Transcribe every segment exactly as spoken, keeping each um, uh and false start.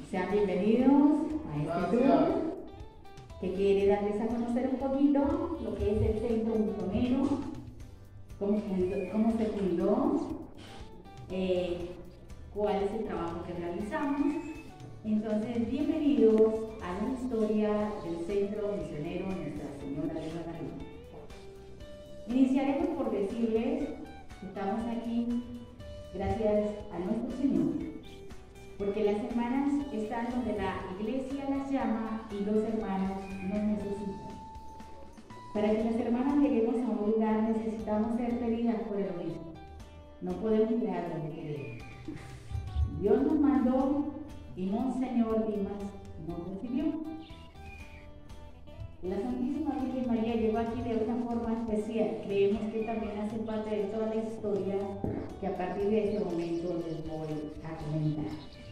Sean bienvenidos a este tour que quiere darles a conocer un poquito lo que es el Centro Misionero, cómo, cómo se fundó, eh, cuál es el trabajo que realizamos. Entonces, bienvenidos a la historia del Centro Misionero Nuestra Señora de Guadalupe. Iniciaremos por decirles que estamos aquí gracias a nuestro Señor, porque las hermanas están donde la iglesia las llama y los hermanos nos necesitan. Para que las hermanas lleguemos a un lugar necesitamos ser pedidas por el obispo. No podemos llegar donde queremos. Dios nos mandó y Monseñor Dimas nos recibió. La Santísima Virgen María llegó aquí de una forma especial. Creemos que también hace parte de toda la historia que a partir de este momento les voy a comentar.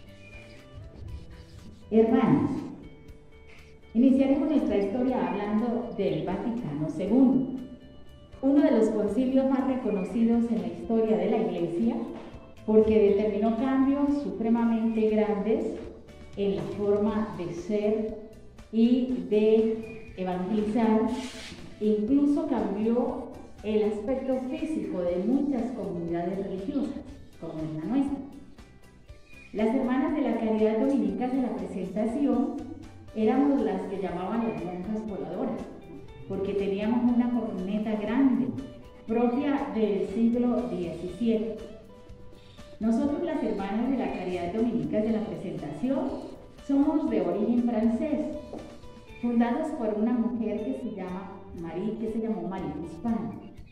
Hermanos, iniciaremos nuestra historia hablando del Vaticano segundo, uno de los concilios más reconocidos en la historia de la Iglesia, porque determinó cambios supremamente grandes en la forma de ser y de evangelizar. Incluso cambió el aspecto físico de muchas comunidades religiosas, como es la nuestra. Las hermanas de la Caridad Dominicas de la Presentación éramos las que llamaban las monjas voladoras, porque teníamos una corneta grande, propia del siglo diecisiete. Nosotros, las hermanas de la Caridad Dominicas de la Presentación, somos de origen francés, fundados por una mujer que se llama Marie, que se llamó Marie Hispana.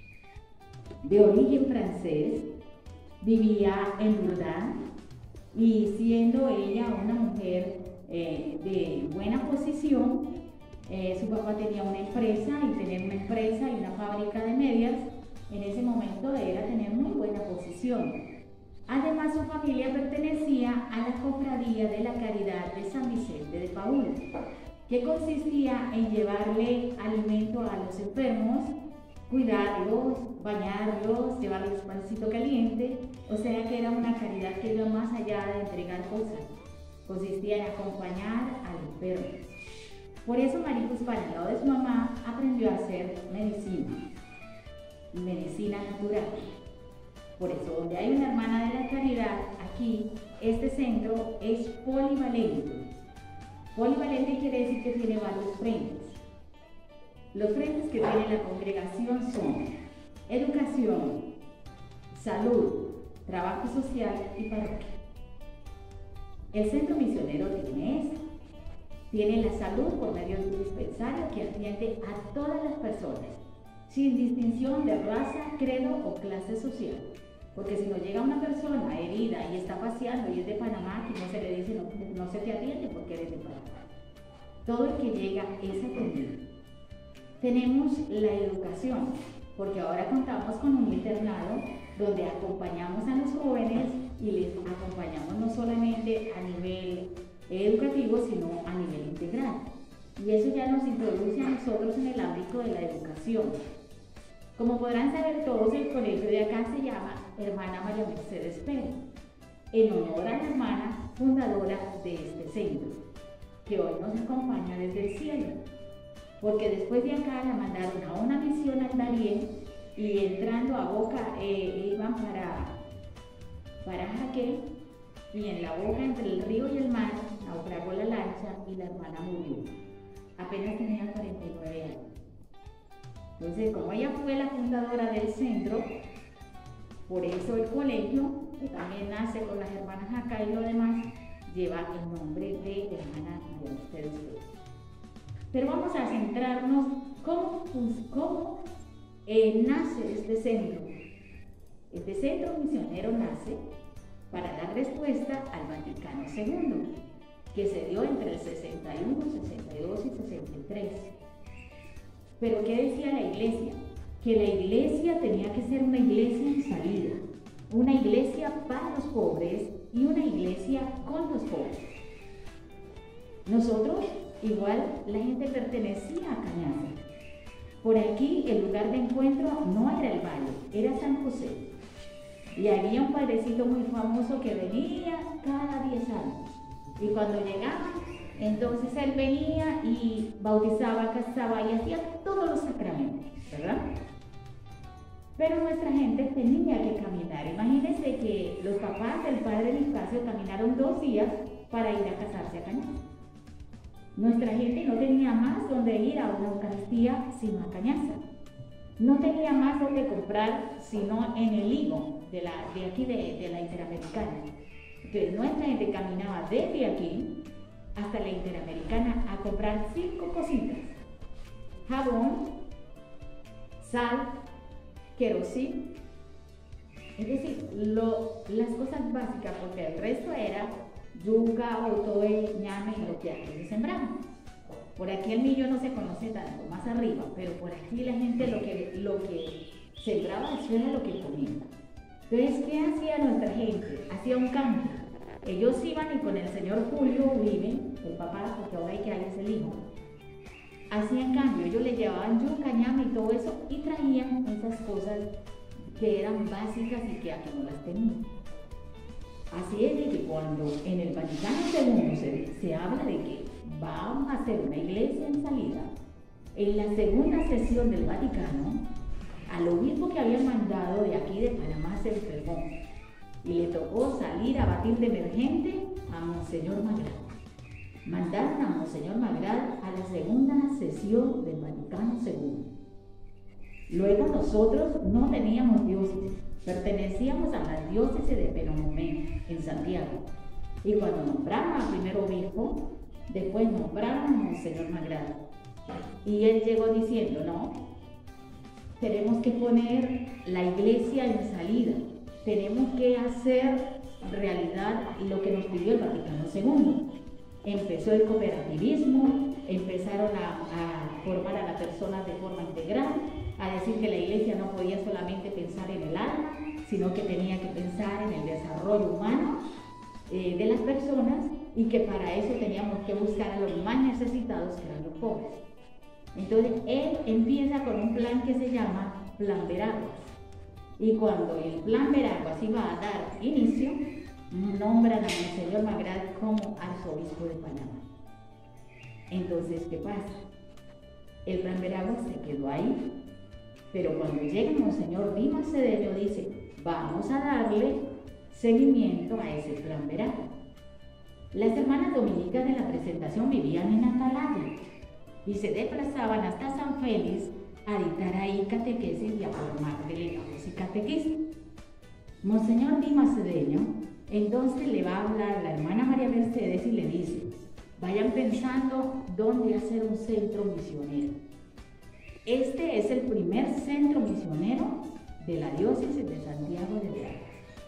De origen francés, vivía en Lourdes, y siendo ella una mujer eh, de buena posición, eh, su papá tenía una empresa, y tener una empresa y una fábrica de medias, en ese momento era tener muy buena posición. Además, su familia pertenecía a la cofradía de la Caridad de San Vicente de Paúl, que consistía en llevarle alimento a los enfermos, cuidarlos, bañarlos, llevarles pancito caliente. O sea que era una caridad que iba más allá de entregar cosas, consistía en acompañar al enfermo. Por eso María Hispana, al lado de su mamá, aprendió a hacer medicina, medicina natural. Por eso, donde hay una hermana de la caridad, aquí, este centro es polivalente. Polivalente quiere decir que tiene varios frentes. Los frentes que tiene la congregación son educación, salud, trabajo social y parroquia. El centro misionero tiene esto. Tiene la salud por medio de un dispensario que atiende a todas las personas, sin distinción de raza, credo o clase social. Porque si nos llega una persona herida y está paseando y es de Panamá, que no se le dice, no, no se te atiende porque eres de Panamá. Todo el que llega es atendido. Tenemos la educación, porque ahora contamos con un internado donde acompañamos a los jóvenes y les acompañamos no solamente a nivel educativo, sino a nivel integral. Y eso ya nos introduce a nosotros en el ámbito de la educación. Como podrán saber todos, el colegio de acá se llama Hermana María Mercedes Pérez, en honor a la hermana fundadora de este centro, que hoy nos acompaña desde el cielo. Porque después de acá la mandaron a una misión al Darién, y entrando a Boca eh, iban para, para Jaque, y en la boca entre el río y el mar naufragó la lancha y la hermana murió. Apenas tenía cuarenta y nueve años. Entonces, como ella fue la fundadora del centro, por eso el colegio, que también nace con las hermanas acá y lo demás, lleva el nombre de hermana de ustedes. Pero vamos a centrarnos cómo, cómo eh, nace este centro. Este centro misionero nace para dar respuesta al Vaticano segundo, que se dio entre el sesenta y uno, sesenta y dos y sesenta y tres. Pero ¿qué decía la iglesia? Que la iglesia tenía que ser una iglesia en salida, una iglesia para los pobres y una iglesia con los pobres. Nosotros, igual, la gente pertenecía a Cañaza. Por aquí el lugar de encuentro no era el valle, era San José. Y había un padrecito muy famoso que venía cada diez años Y cuando llegaba, entonces él venía y bautizaba, casaba y hacía todos los sacramentos, ¿verdad? Pero nuestra gente tenía que caminar. Imagínense que los papás del padre Nicasio caminaron dos días para ir a casarse a Cañaza. Nuestra gente no tenía más donde ir a una Eucaristía sino a Cañaza. No tenía más donde comprar sino en el higo de, la, de aquí de, de la Interamericana. Entonces nuestra gente caminaba desde aquí hasta la Interamericana a comprar cinco cositas: jabón, sal, querosín, es decir, lo, las cosas básicas, porque el resto era yuca, otoe, ñame y lo que aquí se sembraba. Por aquí el millo no se conoce tanto, más arriba, pero por aquí la gente lo que, lo que sembraba eso era lo que comía. Entonces, ¿qué hacía nuestra gente? Hacía un cambio. Ellos iban y con el señor Julio Uribe, el papá, porque ahora hay que hay es el hijo, hacían cambio. Ellos le llevaban yuca, ñame y todo eso y traían esas cosas que eran básicas y que aquí no las tenían. Así es de que cuando en el Vaticano segundo se, se habla de que vamos a hacer una iglesia en salida, en la segunda sesión del Vaticano, al obispo que habían mandado de aquí de Panamá se enfermó y le tocó salir a batir de emergente a Monseñor Magrad. Mandaron a Monseñor Magrad a la segunda sesión del Vaticano segundo. Luego nosotros no teníamos diócesis, pertenecíamos a la diócesis de Penonomé, en Santiago. Y cuando nombraron al primer obispo, después nombraron a Monseñor Magrad. Y él llegó diciendo, no, tenemos que poner la iglesia en salida, tenemos que hacer realidad lo que nos pidió el Vaticano segundo. Empezó el cooperativismo, empezaron a, a formar a las personas de forma integral, a decir que la iglesia no podía solamente pensar en el alma, sino que tenía que pensar en el desarrollo humano eh, de las personas y que para eso teníamos que buscar a los más necesitados, que eran los pobres. Entonces él empieza con un plan que se llama Plan Veraguas. Y cuando el Plan Veraguas iba a dar inicio, nombran a Monseñor Magrad como arzobispo de Panamá. Entonces, ¿qué pasa? El Plan Veraguas se quedó ahí, pero cuando llega Monseñor Dimas Cedeño dice, vamos a darle seguimiento a ese Plan Veraguas. Las hermanas dominicas de la presentación vivían en Atalaya y se desplazaban hasta San Félix a dictar ahí catequesis y a formar delegados y catequistas. Monseñor Dimas Cedeño entonces le va a hablar a la hermana María Mercedes y le dice, vayan pensando dónde hacer un centro misionero. Este es el primer centro misionero de la diócesis de Santiago de Veraguas.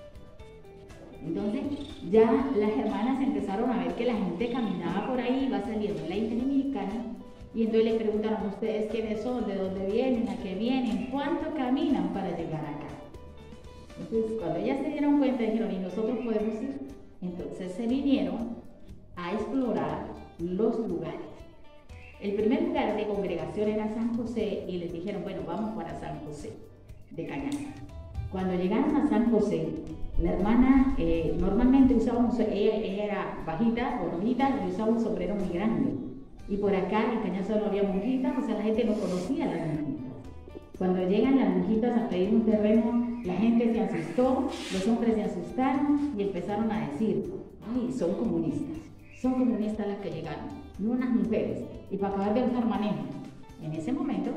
Entonces ya las hermanas empezaron a ver que la gente caminaba por ahí, iba saliendo de la Interamericana, y entonces le preguntaron, ¿ustedes quiénes son? ¿De dónde vienen? ¿A qué vienen? ¿Cuánto caminan para llegar acá? Entonces cuando ellas se dieron cuenta dijeron, ¿y nosotros podemos ir? Entonces se vinieron a explorar los lugares. El primer lugar de congregación era San José y les dijeron, bueno, vamos para San José de Cañaza. Cuando llegaron a San José, la hermana eh, normalmente usaba un, ella, ella era bajita, gordita, y usaba un sombrero muy grande. Y por acá en Cañaza no había monjitas, o sea, la gente no conocía a las monjitas. Cuando llegan las monjitas a pedir un terreno, la gente se asustó, los hombres se asustaron y empezaron a decir, ay, son comunistas, son comunistas las que llegaron, no unas mujeres. Y para acabar de usar manejo, en ese momento,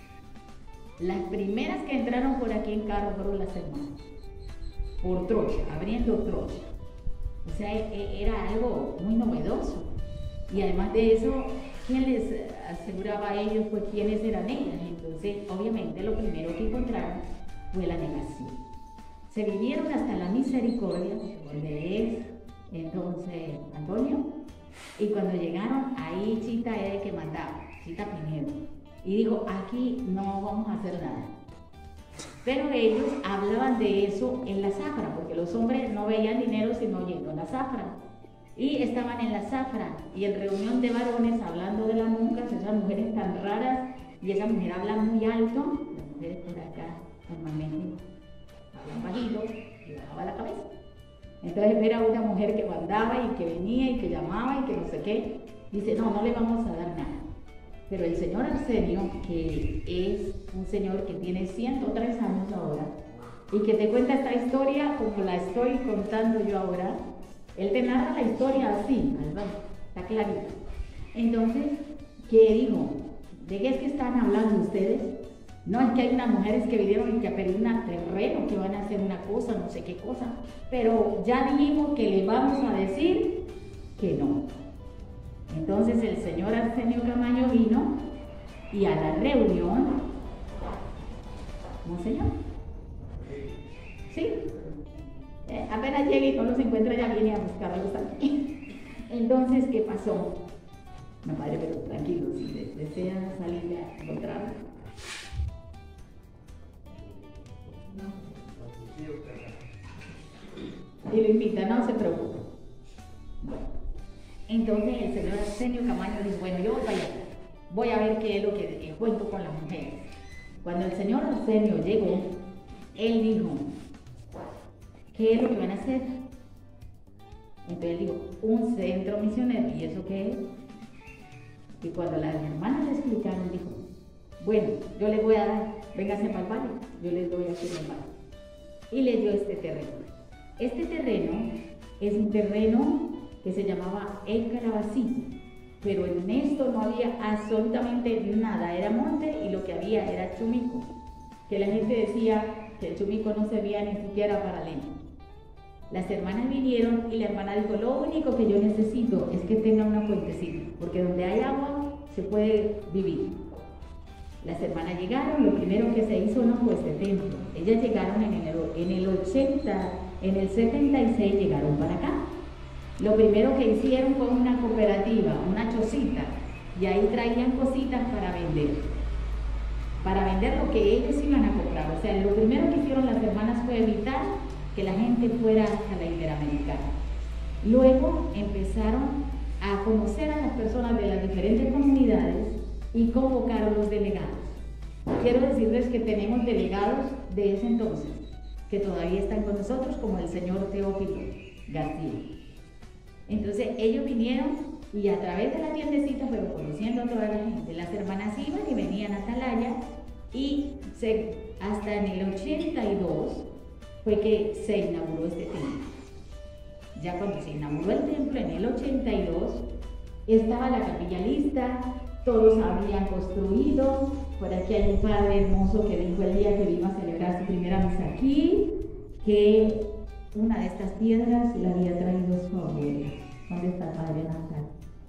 las primeras que entraron por aquí en carro fueron las hermanas, por trocha, abriendo trocha. O sea, era algo muy novedoso. Y además de eso, ¿quién les aseguraba a ellos pues quiénes eran ellas? Entonces, obviamente, lo primero que encontraron fue la negación. Se vinieron hasta la Misericordia, donde es entonces Antonio, y cuando llegaron, ahí Chita era el que mandaba, Chita Pinedo, y dijo, aquí no vamos a hacer nada. Pero ellos hablaban de eso en la zafra, porque los hombres no veían dinero sino yendo a la zafra. Y estaban en la zafra y en reunión de varones hablando de las monjas, esas mujeres tan raras, y esa mujer habla muy alto, las mujeres por acá normalmente hablan bajito y bajaba la cabeza. Entonces era una mujer que mandaba y que venía y que llamaba y que no sé qué. Dice, no, no le vamos a dar nada. Pero el señor Arsenio, que es un señor que tiene ciento tres años ahora, y que te cuenta esta historia como la estoy contando yo ahora, él te narra la historia así, está clarito. Entonces, ¿qué dijo? ¿De qué es que están hablando ustedes? No, es que hay unas mujeres que vinieron y que a pedir un terreno, que van a hacer una cosa, no sé qué cosa, pero ya dijimos que le vamos a decir que no. Entonces el señor Arsenio Camaño vino y a la reunión, ¿monseñor? ¿Sí? Eh, apenas llegue y no los encuentra, ya viene a buscarlos aquí. Entonces, ¿qué pasó? No, padre, pero tranquilo, si desea salir a encontrarlo. Y lo invita, no se preocupe. Bueno, entonces el señor Arsenio Camaño dijo, bueno, yo voy para allá, voy a ver qué es lo que encuentro con las mujeres. Cuando el señor Arsenio llegó, él dijo, ¿qué es lo que van a hacer? Entonces él dijo, un centro misionero, ¿y eso qué es? Y cuando las hermanas le explicaron, dijo, bueno, yo les voy a dar, vénganse para el valle, yo les doy aquí el valle. Y les dio este terreno. Este terreno es un terreno que se llamaba El Calabacito, pero en esto no había absolutamente nada, era monte y lo que había era chumico, que la gente decía que el chumico no servía ni siquiera para leña. Las hermanas vinieron y la hermana dijo, lo único que yo necesito es que tenga una fuentecita, porque donde hay agua se puede vivir. Las hermanas llegaron, lo primero que se hizo no fue este templo. Ellas llegaron en el, en el ochenta, en el setenta y seis llegaron para acá. Lo primero que hicieron fue una cooperativa, una chocita, y ahí traían cositas para vender. Para vender lo que ellos iban a comprar. O sea, lo primero que hicieron las hermanas fue evitar que la gente fuera hasta la Interamericana. Luego empezaron a conocer a las personas de las diferentes comunidades y convocaron los delegados. Quiero decirles que tenemos delegados de ese entonces, que todavía están con nosotros, como el señor Teófilo García. Entonces ellos vinieron y a través de la tiendecita fueron conociendo a toda la gente. Las hermanas iban y venían a Atalaya y se, hasta en el ochenta y dos fue que se inauguró este templo. Ya cuando se inauguró el templo en el ochenta y dos, estaba la capilla lista, todos habían construido. Por aquí hay un padre hermoso que dijo el día que vino a celebrar su primera misa aquí, que una de estas piedras la había traído su abuela. ¿Dónde está el padre Natal?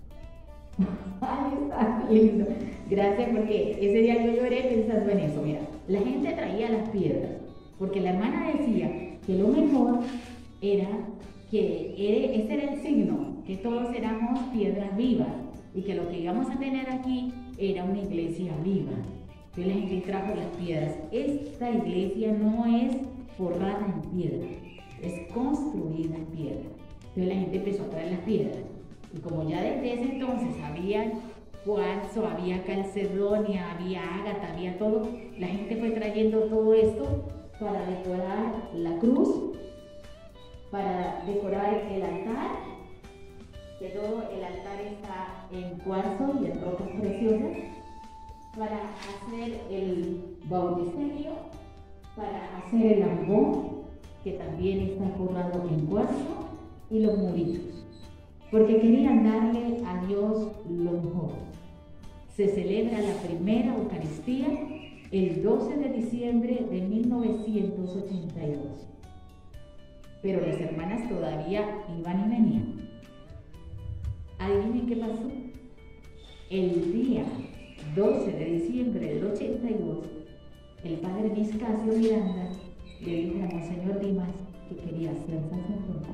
Ahí está, lindo. Gracias, porque ese día yo lloré pensando en eso. Mira, la gente traía las piedras, porque la hermana decía que lo mejor era que ese era el signo, que todos éramos piedras vivas y que lo que íbamos a tener aquí era una iglesia viva. Entonces la gente trajo las piedras. Esta iglesia no es forrada en piedra, es construida en piedra. Entonces la gente empezó a traer las piedras. Y como ya desde ese entonces había cuarzo, había calcedonia, había ágata, había todo, la gente fue trayendo todo esto para decorar la cruz, para decorar el altar, que todo el altar está en cuarzo y en rocas preciosas, para hacer el bautisterio, para hacer el ambón, que también está forrado en cuarzo, y los muritos, porque querían darle a Dios lo mejor. Se celebra la primera Eucaristía el doce de diciembre de mil novecientos ochenta y dos. Pero las hermanas todavía iban y venían. ¿Adivinen qué pasó? El día doce de diciembre del ochenta y dos, el padre Vizcasio Miranda le dijo a Monseñor Dimas que quería ser sacerdote.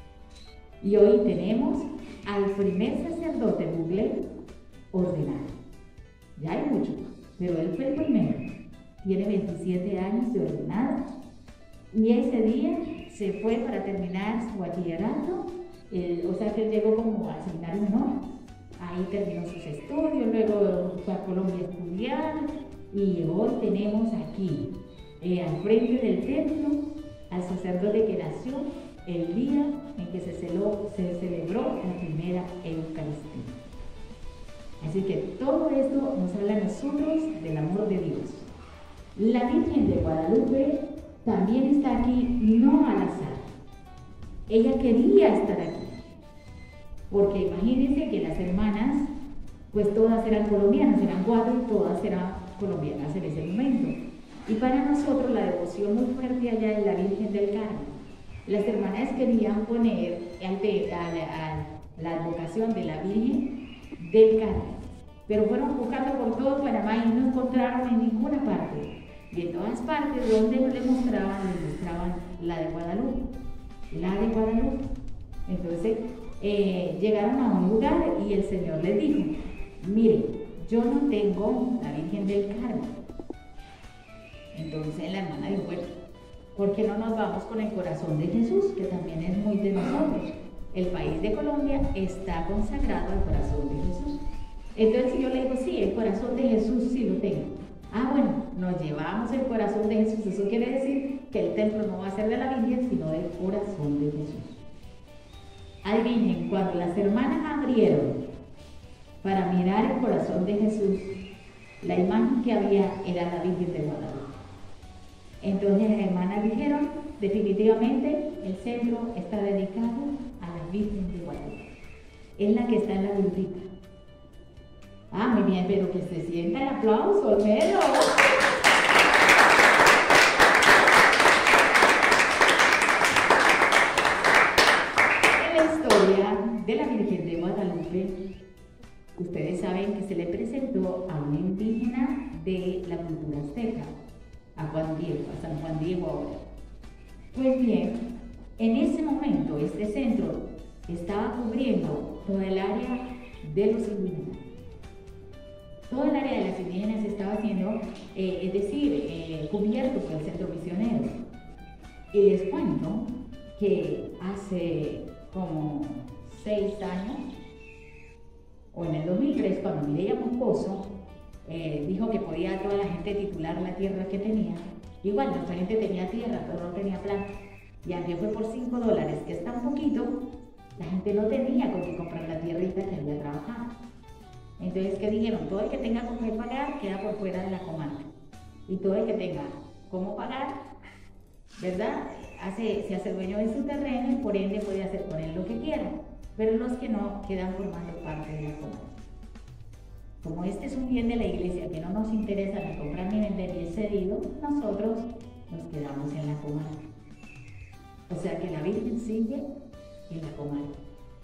Y hoy tenemos al primer sacerdote Buglé ordenado. Ya hay muchos, pero él fue el primero. Tiene veintisiete años de ordenado. Y ese día se fue para terminar su bachillerato, eh, o sea que él llegó como al seminario menor. Ahí terminó sus estudios, luego fue a Colombia a estudiar, y hoy tenemos aquí, eh, al frente del templo, al sacerdote que nació el día en que se, celó, se celebró la primera Eucaristía. Así que todo esto nos habla a nosotros del amor de Dios. La Virgen de Guadalupe también está aquí, no al azar. Ella quería estar aquí, porque imagínense que las hermanas, pues todas eran colombianas, eran cuatro y todas eran colombianas en ese momento. Y para nosotros la devoción muy fuerte allá es la Virgen del Carmen. Las hermanas querían poner ante a la, a la advocación de la Virgen del Carmen, pero fueron buscando por todo Panamá y no encontraron en ninguna parte. Y en todas partes donde le mostraban, les mostraban la de Guadalupe, la de Guadalupe. Entonces eh, llegaron a un lugar y el Señor les dijo: mire, yo no tengo la Virgen del Carmen. Entonces la hermana dijo: bueno, ¿por qué no nos vamos con el corazón de Jesús, que también es muy de nosotros? El país de Colombia está consagrado al corazón de Jesús. Entonces yo le digo: sí, el corazón de Jesús sí lo tengo. Ah, bueno, nos llevamos el corazón de Jesús. Eso quiere decir que el templo no va a ser de la Virgen, sino del corazón de Jesús. Adivinen, cuando las hermanas abrieron para mirar el corazón de Jesús, la imagen que había era la Virgen de Guadalupe. Entonces las hermanas dijeron: definitivamente el centro está dedicado a la Virgen de Guadalupe. Es la que está en la gruta. Ah, muy bien, pero que se sienta el aplauso, Olmedo. En la historia de la Virgen de Guadalupe, ustedes saben que se le presentó a una indígena de la cultura azteca, a Juan Diego, a San Juan Diego ahora. Pues bien, en ese momento este centro estaba cubriendo toda el área de los indígenas. Toda el área de las indígenas estaba haciendo, eh, es decir, eh, cubierto por el centro misionero. Y les cuento que hace como seis años, o en el dos mil tres, cuando Mireya Moscoso eh, dijo que podía toda la gente titular la tierra que tenía, igual nuestra gente tenía tierra, pero no tenía plata. Y aunque fue por cinco dólares, que es tan poquito, la gente no tenía con qué comprar la tierrita que había trabajado. Entonces, ¿qué dijeron? Todo el que tenga con qué pagar queda por fuera de la comarca. Y todo el que tenga cómo pagar, ¿verdad? Hace, se hace dueño de su terreno y por ende puede hacer con él lo que quiera. Pero los que no quedan formando parte de la comarca. Como este es un bien de la iglesia que no nos interesa ni comprar ni vender y es cedido, nosotros nos quedamos en la comarca. O sea que la Virgen sigue en la comarca.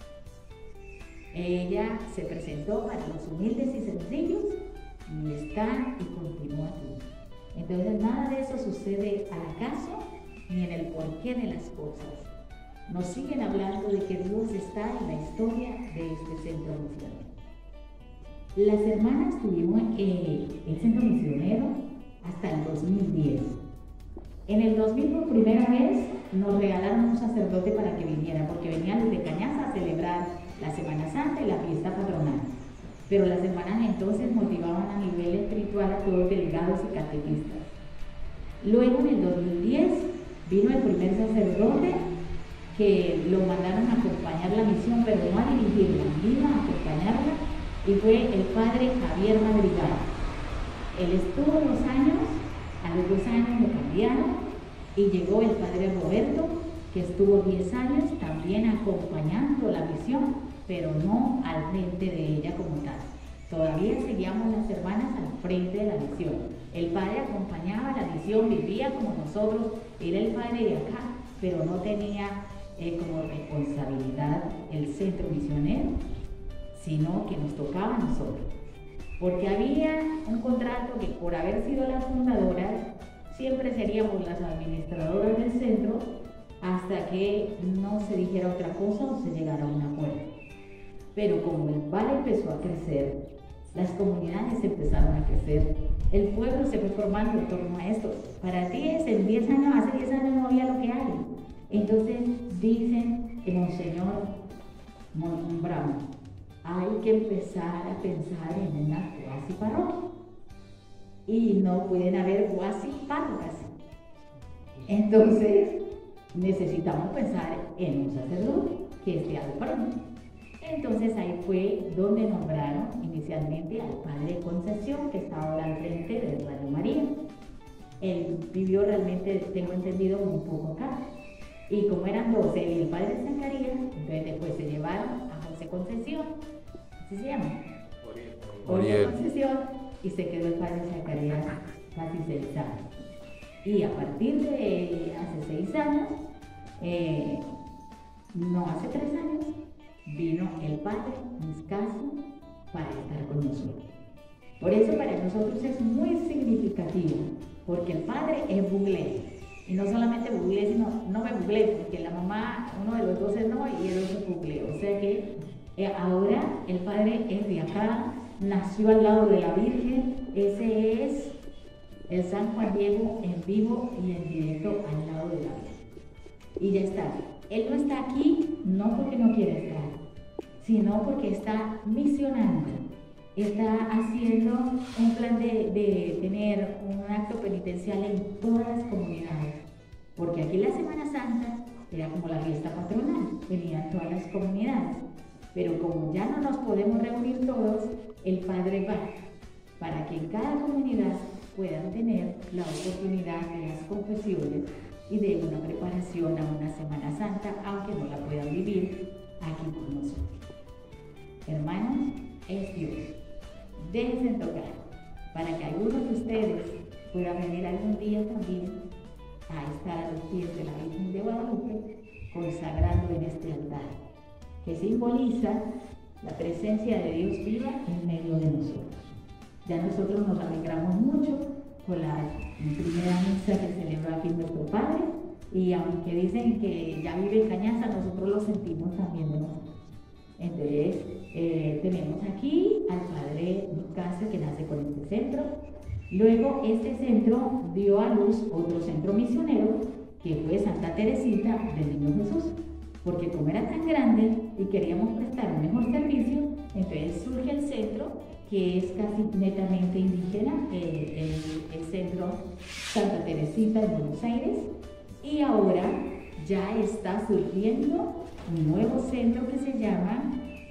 Ella se presentó para los humildes y sencillos y está y continúa aquí. Entonces nada de eso sucede al acaso ni en el porqué de las cosas. Nos siguen hablando de que Dios está en la historia de este centro misionero. Las hermanas tuvimos eh, el centro misionero hasta el dos mil diez. En el dos mil por primera vez nos regalaron un sacerdote para que viniera, porque venían de Cañaza a celebrar la Semana Santa y la fiesta patronal. Pero las hermanas entonces motivaban a nivel espiritual a todos delegados y catequistas. Luego en el dos mil diez vino el primer sacerdote que lo mandaron a acompañar la misión, pero no a dirigirla, vino a acompañarla, y fue el padre Javier Madrigal. Él estuvo dos años, a los dos años lo cambiaron y llegó el padre Roberto, que estuvo diez años también acompañando la misión, pero no al frente de ella como tal. Todavía seguíamos las hermanas al frente de la misión. El padre acompañaba la misión, vivía como nosotros, era el padre de acá, pero no tenía eh, como responsabilidad el centro misionero, sino que nos tocaba a nosotros. Porque había un contrato que por haber sido las fundadoras, siempre seríamos las administradoras del centro hasta que no se dijera otra cosa o se llegara a un acuerdo. Pero como el Vale empezó a crecer, las comunidades empezaron a crecer, el pueblo se fue formando en torno a esto. Para diez, en diez años, hace diez años no había lo que hay. Entonces dicen que Monseñor Bravo, hay que empezar a pensar en una cuasi parroquia. Y no pueden haber cuasi parroquias. Entonces, necesitamos pensar en un sacerdote que esté al frente. Entonces ahí fue donde nombraron inicialmente al padre Concepción, que está ahora al frente de Radio María. Él vivió realmente, tengo entendido, un poco acá. Y como eran dos, él y el padre Zacarías, entonces después se llevaron a José Concepción, ¿así se llama? José Concepción, y se quedó el padre Zacarías casi seis años. Y a partir de hace seis años, eh, no hace tres años, vino el padre Miscaso para estar con nosotros. Por eso para nosotros es muy significativo, porque el padre es buglé. Y no solamente buglé, sino no me buglé, porque la mamá, uno de los dos es no y el otro es buglé. O sea que eh, ahora el padre es de acá, nació al lado de la Virgen, ese es el San Juan Diego en vivo y en directo al lado de la Virgen. Y ya está. Él no está aquí no porque no quiere estar, sino porque está misionando. Está haciendo un plan de, de tener un acto penitencial en todas las comunidades. Porque aquí la Semana Santa era como la fiesta patronal, venían todas las comunidades. Pero como ya no nos podemos reunir todos, el Padre va para que en cada comunidad puedan tener la oportunidad de las confesiones y de una preparación a una Semana Santa, aunque no la puedan vivir aquí con nosotros. Hermanos, es Dios. Déjense tocar para que algunos de ustedes puedan venir algún día también a estar a los pies de la Virgen de Guadalupe consagrando en este altar, que simboliza la presencia de Dios viva en medio de nosotros. Ya nosotros nos alegramos mucho con la primera misa que celebró aquí nuestro Padre, y aunque dicen que ya vive en Cañaza, nosotros lo sentimos también de nosotros. Entonces, eh, tenemos aquí al Padre Miscaso, que nace con este centro. Luego, este centro dio a luz otro centro misionero, que fue Santa Teresita del Niño Jesús. Porque como era tan grande y queríamos prestar un mejor servicio, entonces surge el centro, que es casi netamente indígena, el, el, el centro Santa Teresita en Buenos Aires. Y ahora ya está surgiendo un nuevo centro que se llama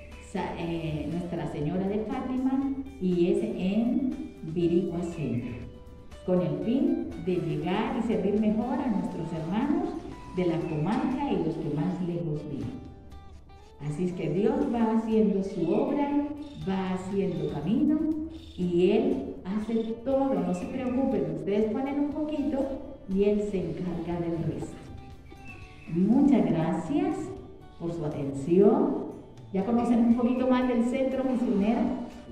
eh, Nuestra Señora de Fátima, y es en Virigua Centro, con el fin de llegar y servir mejor a nuestros hermanos de la comarca y los que más lejos viven. Así es que Dios va haciendo su obra, va haciendo camino, y Él hace todo. No se preocupen, ustedes ponen un poquito y Él se encarga del resto. Muchas gracias por su atención. ¿Ya conocen un poquito más del centro misionero?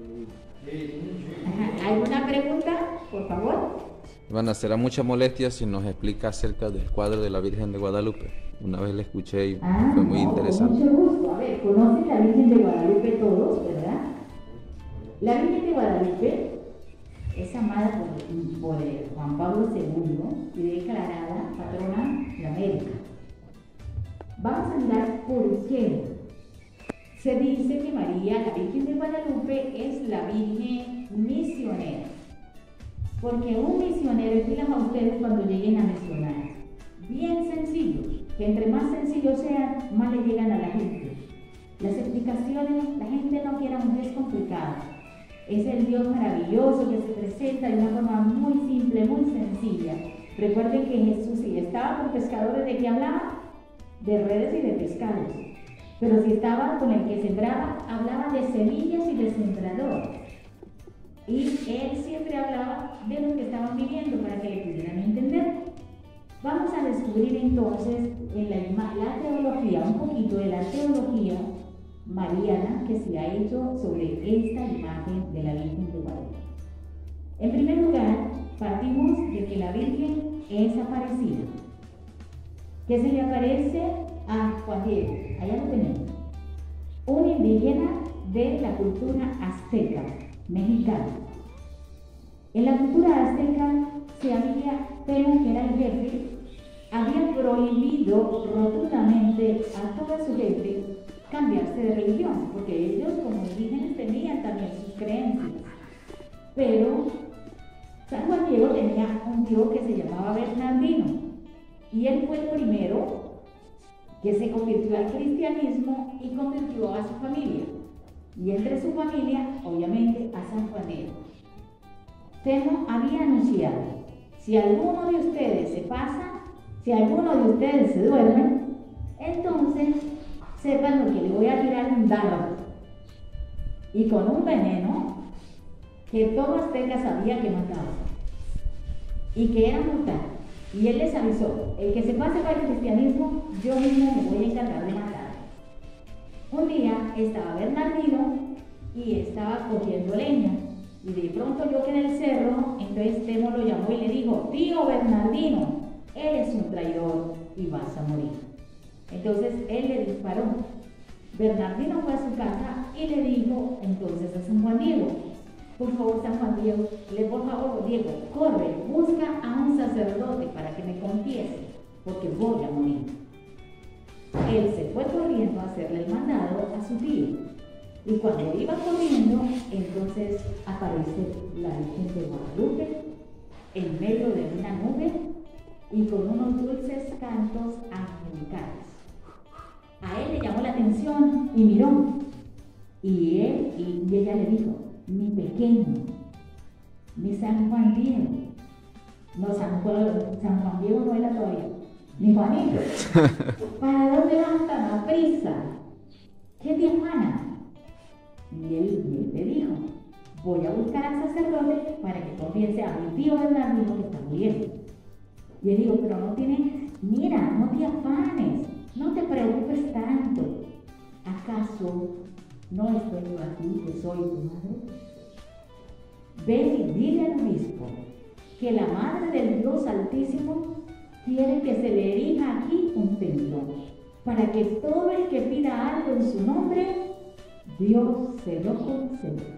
Ajá. ¿Alguna pregunta, por favor? Ivana, será mucha molestia si nos explica acerca del cuadro de la Virgen de Guadalupe. Una vez la escuché y ah, fue muy no, interesante. Con mucho gusto. A ver, conocen la Virgen de Guadalupe todos, ¿verdad? La Virgen de Guadalupe es amada por, por Juan Pablo segundo y declarada patrona de América. Vamos a mirar por qué. Se dice que María, la Virgen de Guadalupe, es la Virgen misionera. Porque un misionero, díganme a ustedes cuando lleguen a misionar, bien sencillo, que entre más sencillos sean, más le llegan a la gente. Las explicaciones, la gente no quiere un Dios complicado. Es el Dios maravilloso que se presenta de una forma muy simple, muy sencilla. Recuerden que Jesús, si estaba con pescadores, ¿de qué hablaba? De redes y de pescados. Pero si estaba con el que sembraba, hablaba de semillas y de sembrador. Y él siempre hablaba de los que estaban viviendo para que le pudieran entender. Vamos a descubrir entonces en la, la teología, un poquito de la teología mariana que se ha hecho sobre esta imagen de la Virgen de Guadalupe. En primer lugar, partimos de que la Virgen es aparecida. ¿Qué se le aparece a Juan Diego? Allá lo tenemos. Un indígena de la cultura azteca, mexicana. En la cultura azteca se había, Perú, que era el jefe, había prohibido rotundamente a toda su gente cambiarse de religión, porque ellos como indígenas tenían también sus creencias. Pero San Juan Diego tenía un tío que se llamaba Bernardino, Y él fue el primero que se convirtió al cristianismo y convirtió a su familia. Y entre su familia, obviamente, a San Juan Diego. Temo había anunciado, si alguno de ustedes se pasa, si alguno de ustedes se duerme, entonces sepan lo que le voy a tirar un dardo y con un veneno que todo azteca sabía que mataba y que era mortal. Y él les avisó, el que se pase para el cristianismo, yo mismo me voy a encargar de matar. Un día estaba Bernardino y estaba cogiendo leña. Y de pronto yo quedé en el cerro, entonces Temo lo llamó y le dijo, tío Bernardino, eres un traidor y vas a morir. Entonces él le disparó. Bernardino fue a su casa y le dijo entonces a San Juan Diego, por favor San Juan Diego, le por favor Diego, corre, busca a un sacerdote para que me confiese, porque voy a morir. Él se fue corriendo a hacerle el mandado a su tío. Y cuando iba corriendo, entonces aparece la Virgen de Guadalupe en medio de una nube y con unos dulces cantos angelicales. A él le llamó la atención y miró. Y él y ella le dijo, mi pequeño, mi San Juan Diego. No, San Juan, San Juan Diego no era todavía. Mi Juanito. ¿Para dónde vas tan a prisa? ¿Qué te afana? Y él, y él le dijo, voy a buscar al sacerdote para que confiese a mi tío Bernardino que está muriendo. Y él dijo, pero no tiene, mira, no te afanes, no te preocupes tanto. ¿Acaso no estoy yo aquí que soy tu madre? Ven y dile al obispo que la madre del Dios Altísimo quiere que se le erija aquí un templo, para que todo el que pida algo en su nombre, Dios se lo concede.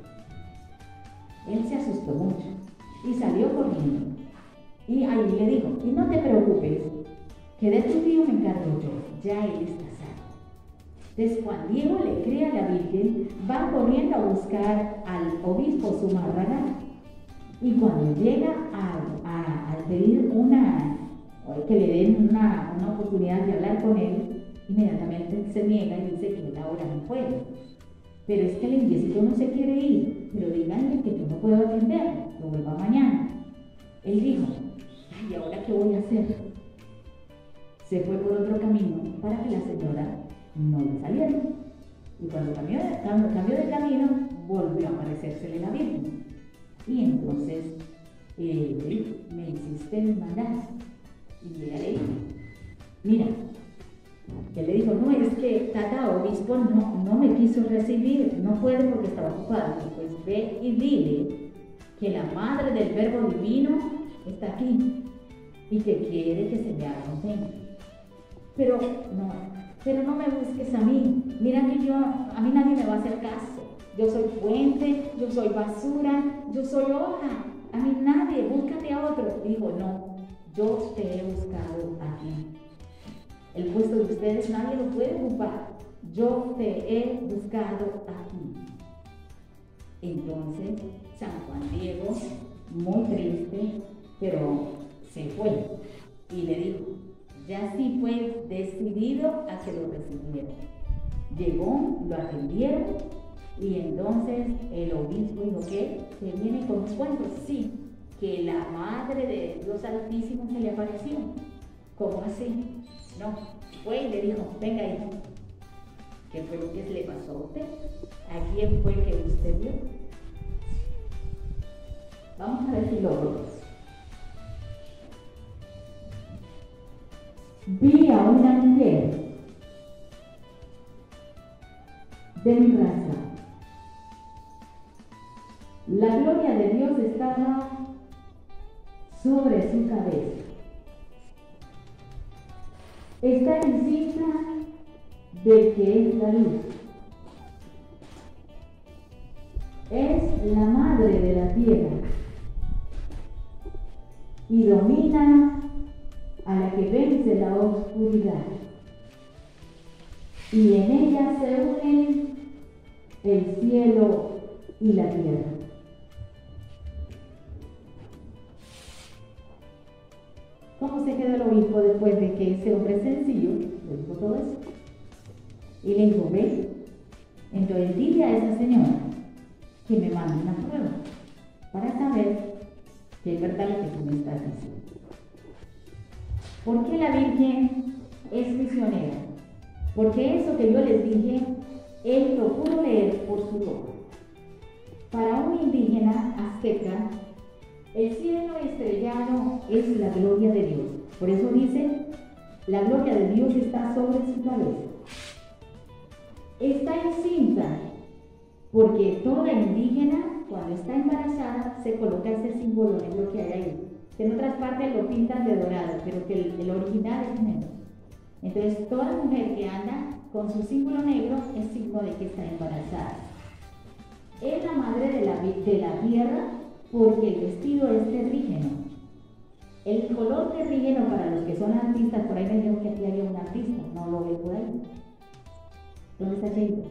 Él se asustó mucho y salió corriendo. Y ahí le dijo, y no te preocupes, que de tu tío me encargo yo, ya él está sano. Entonces Juan Diego le cree a la Virgen, va corriendo a buscar al obispo Zumárraga, y cuando llega a, a, a pedir una, que le den una, una oportunidad de hablar con él, inmediatamente se niega y dice que ahora no puede. Pero es que el indiecito no se quiere ir, pero díganle que yo no puedo atender, que vuelva mañana. Él dijo, ay, ¿ahora qué voy a hacer? Se fue por otro camino para que la señora no le saliera. Y cuando cambió de, cuando cambió de camino, volvió a aparecérsele la Virgen. Y entonces, eh, me hiciste el mandato. Y ella le dijo, mira, él le dijo, no, es que Tata Obispo no, no me quiso recibir, no puede porque estaba ocupado. Pues ve y dile que la madre del Verbo Divino está aquí y que quiere que se le haga un templo. Pero no, pero no me busques a mí. Mira que yo, a mí nadie me va a hacer caso. Yo soy fuente, yo soy basura, yo soy hoja. A mí nadie, búscate a otro. Dijo, no, yo te he buscado a ti. El puesto de ustedes nadie lo puede ocupar. Yo te he buscado a ti. Entonces, San Juan Diego, muy triste, pero se fue y le dijo, ya sí fue decidido a que lo recibieran. Llegó, lo atendieron y entonces el obispo dijo que se viene con los cuentos. Sí, que la madre de Dios Altísimo se le apareció. ¿Cómo así? No, fue y le dijo, venga hijo, ¿qué fue lo que se le pasó a usted? ¿A quién fue que usted vio? Vamos a decirlo todos. Vi a una mujer de mi raza. La gloria de Dios estaba sobre su cabeza. Está encinta del que es la luz. Es la madre de la tierra y domina a la que vence la oscuridad. Y en ella se unen el cielo y la tierra. ¿Cómo cómo se quedó el obispo después de que ese hombre sencillo le dijo todo eso. Y le dijo, ve, entonces dile a esa señora que me mande una prueba para saber que es verdad lo que tú me estás diciendo. ¿Por qué la Virgen es misionera? Porque eso que yo les dije, él lo pudo leer por su boca. Para un indígena azteca, el cielo estrellado es la gloria de Dios. Por eso dice, la gloria de Dios está sobre su cabeza. Está encinta, porque toda indígena, cuando está embarazada, se coloca ese símbolo negro que hay ahí. Que en otras partes lo pintan de dorado, pero que el, el original es negro. Entonces, toda mujer que anda con su símbolo negro es signo de que está embarazada. Es la madre de la, de la tierra porque el vestido es terrígeno. El color terrígeno, para los que son artistas, por ahí me dijeron que aquí había un artista, no lo veo por ahí. ¿Dónde está Cheito?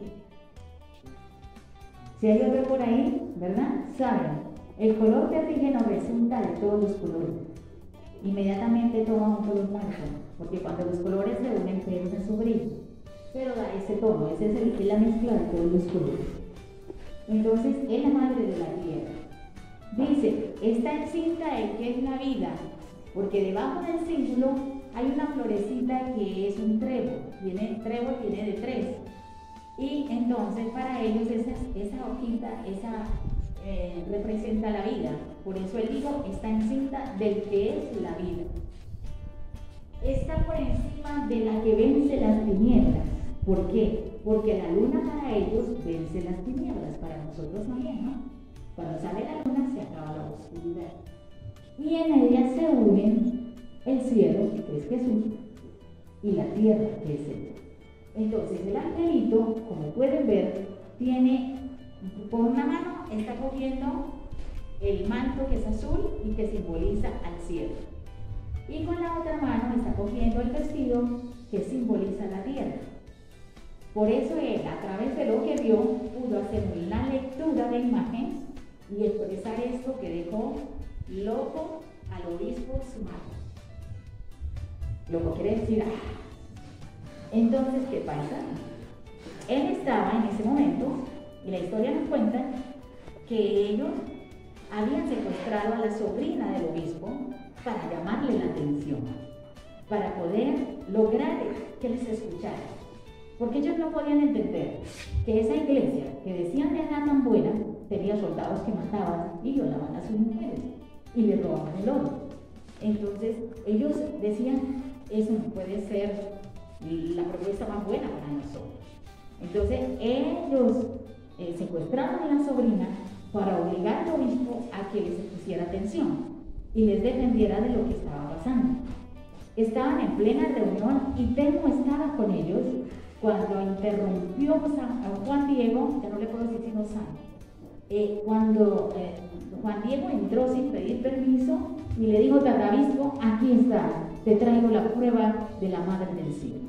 Si hay otro por ahí, ¿verdad? Saben, el color terrígeno resulta de todos los colores. Inmediatamente toma un color muerto, porque cuando los colores se unen pierden su brillo. Pero da ese tono, esa es, el, es la mezcla de todos los colores. Entonces, es la madre de la tierra. Dice, está encinta el que es la vida, porque debajo del símbolo hay una florecita que es un trevo, tiene, trevo tiene de tres. Y entonces para ellos esa, esa hojita, esa eh, representa la vida. Por eso él dijo, está encinta del que es la vida. Está por encima de la que vence las tinieblas. ¿Por qué? Porque la luna para ellos vence las tinieblas, para nosotros también, ¿no? Cuando sale la luna se acaba la oscuridad. Y en ella se unen el cielo, que es Jesús, y la tierra, que es Él. Entonces el angelito, como pueden ver, tiene, por una mano está cogiendo el manto que es azul y que simboliza al cielo. Y con la otra mano está cogiendo el vestido que simboliza la tierra. Por eso él, a través de lo que vio, pudo hacer una lectura de imagen y expresar esto que dejó loco al obispo Sumar. Loco quiere decir, ah. Entonces, ¿qué pasa? Él estaba en ese momento, y la historia nos cuenta, que ellos habían secuestrado a la sobrina del obispo para llamarle la atención, para poder lograr que les escuchara. Porque ellos no podían entender que esa iglesia, que decían de era tan buena, tenía soldados que mataban y violaban a sus mujeres y le robaban el oro. Entonces, ellos decían, eso no puede ser la propuesta más buena para nosotros. Entonces, ellos eh, secuestraron a la sobrina para obligar al obispo a que les pusiera atención y les defendiera de lo que estaba pasando. Estaban en plena reunión y Telmo estaba con ellos cuando interrumpió a Juan Diego, ya no le puedo decir sino San, eh, cuando eh, Juan Diego entró sin pedir permiso y le dijo, Tarrabisco, aquí está, te traigo la prueba de la Madre del Cielo.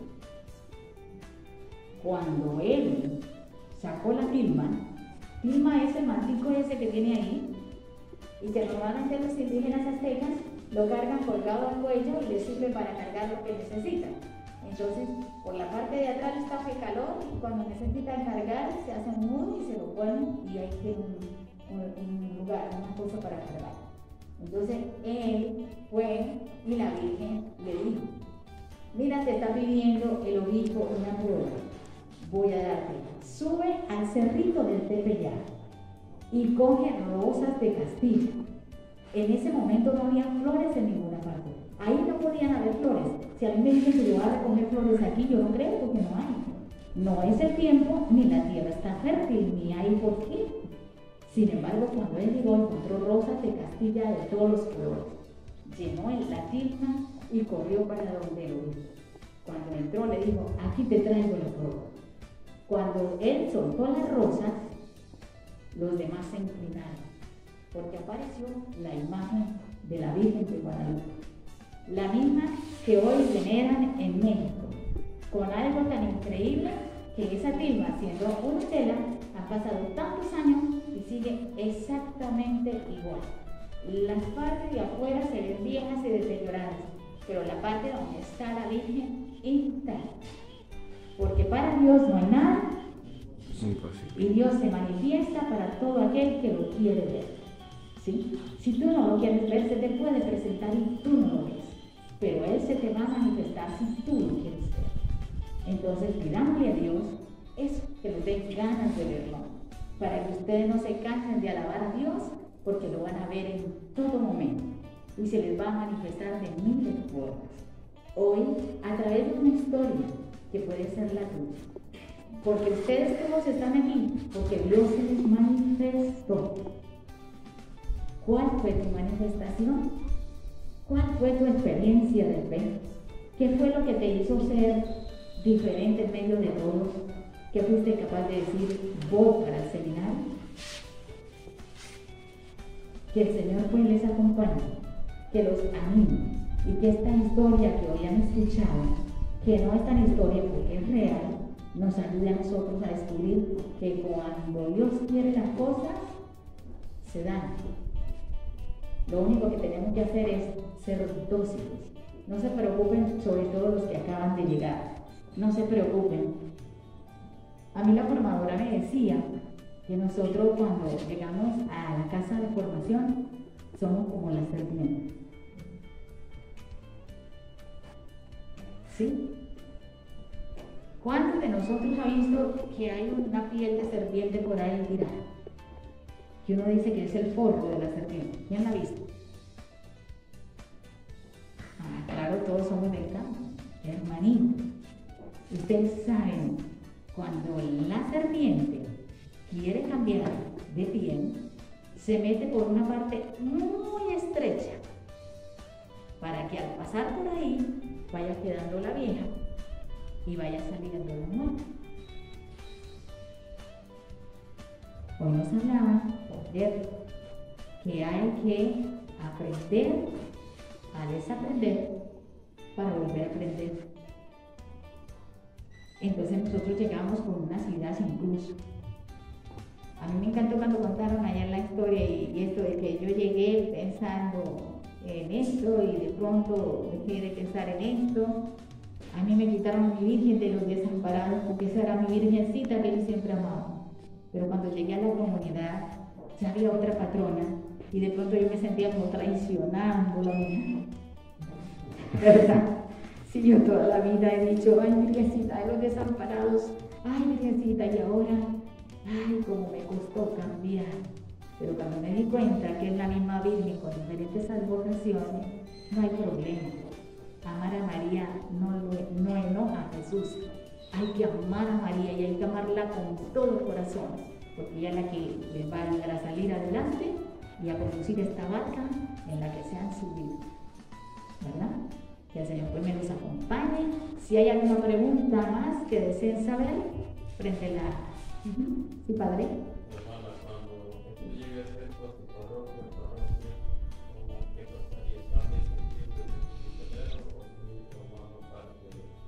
Cuando él sacó la tilma, tilma es el mantico ese que tiene ahí, y que normalmente los indígenas aztecas lo cargan colgado al cuello y les sirve para cargar lo que necesitan. Entonces, por la parte de atrás les tapa el calor y cuando necesitan cargar se hacen un nudo y se lo ponen y ahí tiene un, un, un lugar, una cosa para cargar. Entonces, él fue y la Virgen le dijo, mira, te está pidiendo el obispo una prueba, voy a darte. Sube al cerrito del Tepeyac y coge rosas de Castilla. En ese momento no había flores en ninguna parte. Ahí no podían haber flores. Si a mí me dicen que yo voy a recoger flores aquí, yo no creo porque no hay. No es el tiempo, ni la tierra está fértil, ni hay por qué. Sin embargo, cuando él llegó, encontró rosas de Castilla de todos los colores. Llenó la tilma y corrió para donde el obispo. Cuando entró le dijo, aquí te traigo las rosas. Cuando él soltó las rosas, los demás se inclinaron, porque apareció la imagen de la Virgen de Guadalupe, la misma que hoy veneran en México, con algo tan increíble que esa tilma, siendo una tela, han pasado tantos años y sigue exactamente igual. Las partes de afuera se ven viejas y deterioradas, pero la parte donde está la Virgen intacta. Porque para Dios no hay nada Imposible. y Dios se manifiesta para todo aquel que lo quiere ver. ¿Sí? Si tú no lo quieres ver, se te puede presentar y tú no lo ves, pero Él se te va a manifestar si tú lo quieres ver. Entonces pidámosle a Dios eso, que nos dé ganas de verlo, para que ustedes no se cansen de alabar a Dios, porque lo van a ver en todo momento y se les va a manifestar de miles de formas. Hoy, a través de una historia que puede ser la tuya, porque ustedes todos están aquí, porque Dios se les manifestó. ¿Cuál fue tu manifestación? ¿Cuál fue tu experiencia de fe? ¿Qué fue lo que te hizo ser diferente en medio de todos? ¿Qué fuiste capaz de decir voy para el seminario? Que el Señor pues les acompañe, que los anime y que esta historia que hoy han escuchado, que no es tan historia porque es real, nos ayude a nosotros a descubrir que cuando Dios quiere las cosas, se dan. Lo único que tenemos que hacer es ser dóciles. No se preocupen, sobre todo los que acaban de llegar. No se preocupen. A mí la formadora me decía que nosotros cuando llegamos a la casa de formación somos como la serpiente. ¿Sí? ¿Cuántos de nosotros ha visto que hay una piel de serpiente por ahí tirada? Que uno dice que es el forro de la serpiente. ¿Quién la ha visto? Ah, claro, todos somos del campo, hermanitos. Ustedes saben, cuando la serpiente quiere cambiar de piel, se mete por una parte muy estrecha, para que al pasar por ahí vaya quedando la vieja y vaya saliendo la nueva. Hoy nos hablaba ayer que hay que aprender a desaprender para volver a aprender. Entonces nosotros llegamos con unas ideas incluso. A mí me encantó cuando contaron allá la historia y, y esto de que yo llegué pensando en esto y de pronto dejé de pensar en esto. A mí me quitaron a mi Virgen de los Desamparados porque esa era mi virgencita que yo siempre amaba. Pero cuando llegué a la comunidad ya había otra patrona y de pronto yo me sentía como traicionando la mía. ¿Verdad? Si yo toda la vida he dicho, ay Virgencita de los Desamparados, ay Virgencita, y ahora, ay cómo me costó cambiar. Pero cuando me di cuenta que es la misma Virgen con diferentes advocaciones, no hay problema. Amar a María no, lo, no enoja a Jesús. Hay que amar a María y hay que amarla con todo el corazón, porque ella es la que les va a ayudar a salir adelante y a conducir esta barca en la que se han subido. ¿Verdad? Que el Señor pues me los acompañe. Si hay alguna pregunta más que deseen saber, frente a la... Uh-huh. ¿Sí, Padre? Hermana, cuando tú llegas a tu parroquia, parroquia, ¿qué pasaría? ¿Cambia el sentido de tu o sigue formando parte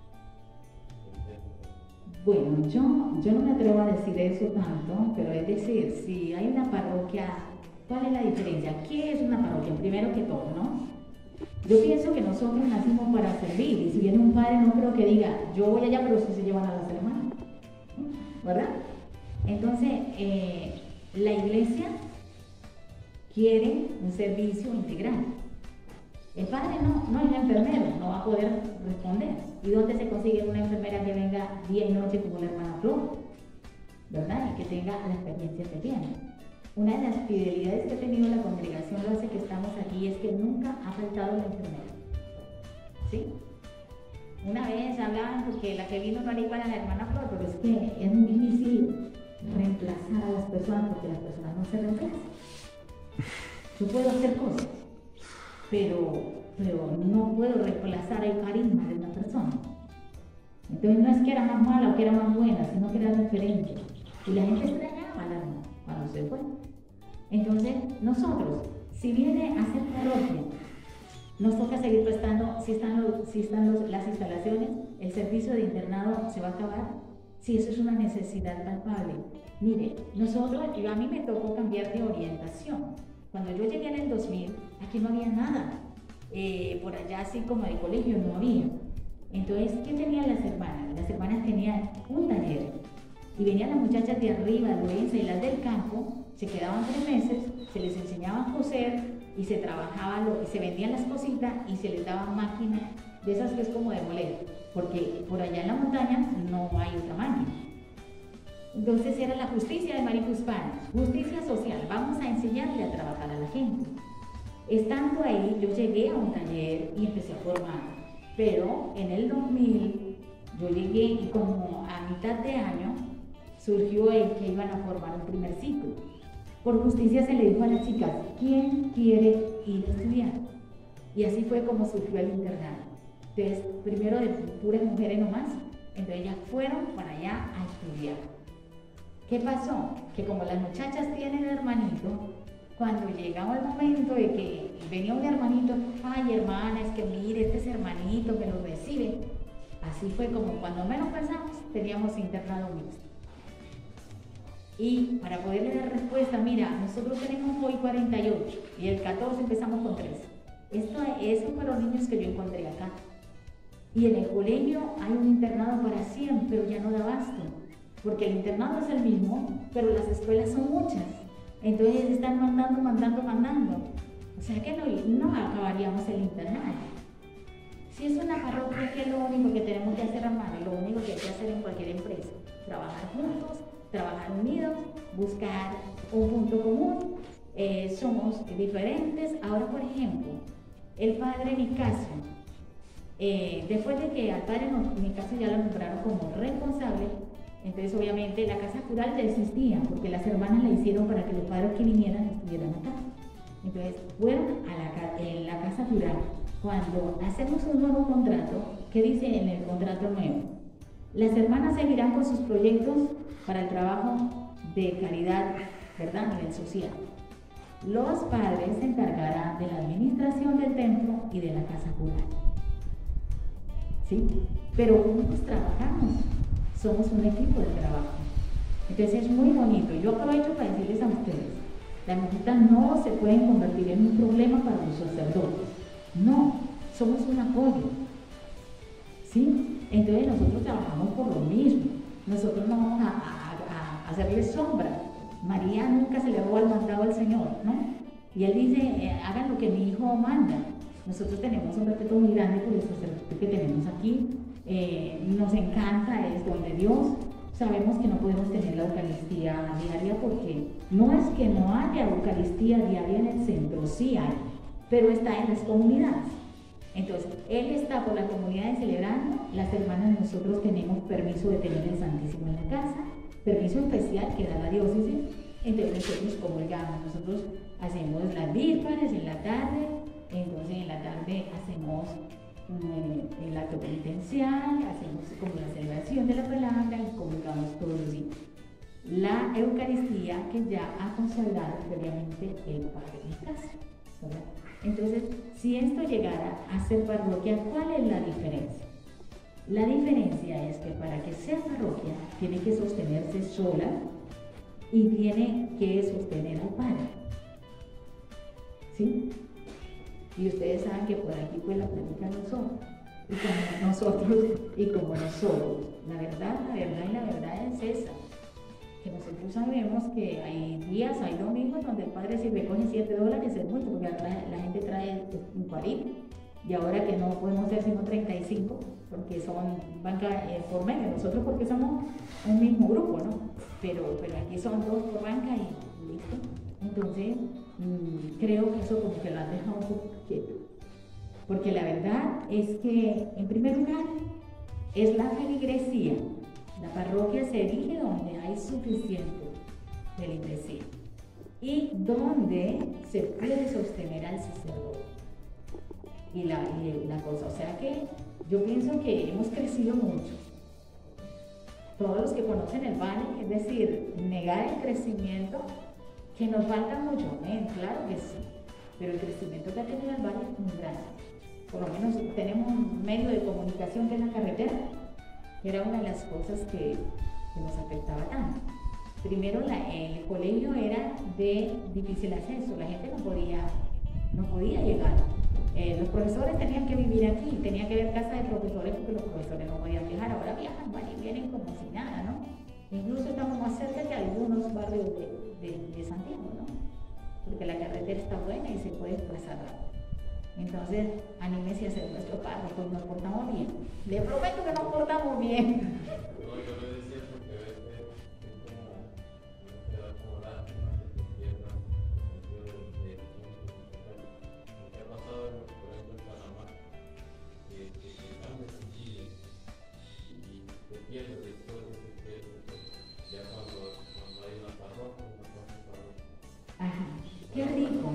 del templo? Bueno, yo, yo no me atrevo a decir eso tanto, pero es decir, si hay una parroquia, ¿cuál es la diferencia? ¿Qué es una parroquia? Primero que todo, ¿no? Yo pienso que nosotros nacimos para servir, y si viene un padre no creo que diga, yo voy allá, pero si se llevan a las hermanas, ¿verdad? Entonces, eh, la iglesia quiere un servicio integral. El padre no, no es la enfermera, no va a poder responder. ¿Y dónde se consigue una enfermera que venga día y noche como la hermana Flor? ¿Verdad? Y que tenga la experiencia que tiene. Una de las fidelidades que ha tenido la congregación, lo hace que estamos aquí, es que nunca ha faltado la enfermera. ¿Sí? Una vez hablaban porque la que vino no era igual a la hermana Flor, pero es que es muy difícil reemplazar a las personas porque las personas no se reemplazan. Yo puedo hacer cosas, pero, pero no puedo reemplazar el carisma de una persona. Entonces no es que era más mala o que era más buena, sino que era diferente. Y la gente extrañaba a la hermana cuando se fue. Entonces nosotros, si viene a ser parroquia, nos toca seguir prestando, si están, los, si están los, las instalaciones, el servicio de internado se va a acabar. Si eso es una necesidad palpable. Mire, nosotros, yo, a mí me tocó cambiar de orientación. Cuando yo llegué en el dos mil, aquí no había nada. eh, por allá así como de colegio no había. Entonces, ¿qué tenían las hermanas? Las hermanas tenían un taller y venían las muchachas de arriba, de Lorenza y las del campo, se quedaban tres meses, se les enseñaba a coser y se trabajaba lo, y se vendían las cositas y se les daban máquinas de esas que es como de moler, porque por allá en la montaña no hay otra máquina. Entonces era la justicia de Maricuspana, justicia social, vamos a enseñarle a trabajar a la gente. Estando ahí, yo llegué a un taller y empecé a formar, pero en el dos mil yo llegué y como a mitad de año surgió el que iban a formar un primer ciclo. Por justicia se le dijo a las chicas, ¿quién quiere ir a estudiar? Y así fue como surgió el internado. Entonces, primero de puras mujeres nomás, entonces ellas fueron para allá a estudiar. ¿Qué pasó? Que como las muchachas tienen hermanito, cuando llegaba el momento de que venía un hermanito, ay hermana, es que mire, este es hermanito, me lo recibe. Así fue como cuando menos pensamos, teníamos internado mixto. Y para poderle dar respuesta, mira, nosotros tenemos hoy cuarenta y ocho y el catorce empezamos con trece. Esto, esos fueron los niños que yo encontré acá. Y en el colegio hay un internado para cien, pero ya no da abasto, porque el internado es el mismo, pero las escuelas son muchas. Entonces están mandando, mandando, mandando. O sea que no, no acabaríamos el internado. Si es una parroquia, que es lo único que tenemos que hacer, hermano, lo único que hay que hacer en cualquier empresa, trabajar juntos, trabajar unidos, buscar un punto común. Eh, somos diferentes. Ahora, por ejemplo, el padre Nicasio, eh, después de que al padre Nicasio ya lo nombraron como responsable, entonces obviamente la casa cural ya existía, porque las hermanas la hicieron para que los padres que vinieran estuvieran acá. Entonces fueron a la, en la casa cural. Cuando hacemos un nuevo contrato, ¿qué dice en el contrato nuevo? Las hermanas seguirán con sus proyectos para el trabajo de caridad, ¿verdad? A nivel social. Los padres se encargarán de la administración del templo y de la casa cural. ¿Sí? Pero juntos trabajamos, somos un equipo de trabajo. Entonces es muy bonito. Yo aprovecho para decirles a ustedes, las monjitas no se pueden convertir en un problema para los sacerdotes. No, somos un apoyo. ¿Sí? Entonces nosotros trabajamos por lo mismo. Nosotros no vamos a, a, a hacerle sombra. María nunca se le robó el mandado al Señor, ¿no? Y Él dice, eh, hagan lo que mi hijo manda. Nosotros tenemos un respeto muy grande por el sacerdote que tenemos aquí. Eh, nos encanta, es don de Dios. Sabemos que no podemos tener la Eucaristía diaria porque no es que no haya Eucaristía diaria en el centro, sí hay, pero está en las comunidades. Entonces, Él está por las comunidades celebrando, las hermanas nosotros tenemos permiso de tener el Santísimo en la casa, permiso especial que da la diócesis, entonces nosotros comulgamos, nosotros hacemos las vísperas en la tarde, entonces en la tarde hacemos eh, el acto penitencial, hacemos como la celebración de la palabra y comulgamos todos los días. La Eucaristía que ya ha consagrado previamente el Padre de casa, ¿verdad? Entonces, si esto llegara a ser parroquia, ¿cuál es la diferencia? La diferencia es que para que sea parroquia tiene que sostenerse sola y tiene que sostener al Padre. ¿Sí? Y ustedes saben que por aquí pues la plática no son. Y como nosotros, y como nosotros, la verdad, la verdad y la verdad es esa. Que nosotros sabemos que hay días, hay domingos donde el padre si recoge siete dólares es mucho, porque la, la gente trae un cuarito. Y ahora que no podemos ser sino treinta y cinco, porque son banca eh, por medio, nosotros porque somos un mismo grupo, ¿no? Pero, pero aquí son dos por banca y listo. Entonces, mmm, creo que eso como que lo han dejado un poco quieto. Porque la verdad es que, en primer lugar, es la feligresía. La parroquia se erige donde hay suficiente feligresía y donde se puede sostener al sacerdote. Y la, y la cosa, o sea que yo pienso que hemos crecido mucho. Todos los que conocen el valle, es decir, negar el crecimiento, que nos falta mucho, ¿eh? Claro que sí, pero el crecimiento que ha tenido el valle es muy grande. Por lo menos tenemos un medio de comunicación que es la carretera, que era una de las cosas que, que nos afectaba tanto. Primero, la, el colegio era de difícil acceso, la gente no podía, no podía llegar. Eh, los profesores tenían que vivir aquí, tenía que haber casa de profesores porque los profesores no podían viajar. Ahora viajan, van y vienen como si nada, ¿no? Incluso estamos más cerca que algunos barrios de, de, de Santiago, ¿no? Porque la carretera está buena y se puede desplazar rápido. Entonces, anímese a hacer nuestro párroco, nos portamos bien. Le prometo que nos portamos bien. No, yo le decía porque a veces es como, no te da como lástima que se pierda el sentido del del tiempo. Lo que ha pasado, por ejemplo, en Panamá, que que que cambias allí y te pierdes después de ese tiempo, ya cuando, cuando hay una parroquia, una cosa parroquia. Ajá, qué rico.